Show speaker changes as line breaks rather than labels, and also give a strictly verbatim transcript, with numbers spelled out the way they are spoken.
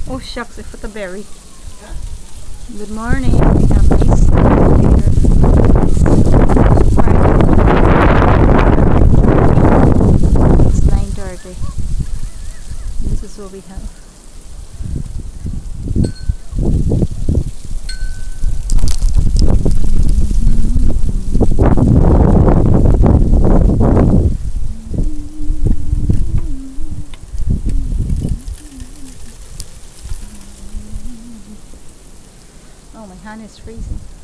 Oh shucks, I put the berry. Good morning. We have nice snow here. It's nine thirty. This is what we have. Oh, my hand is freezing.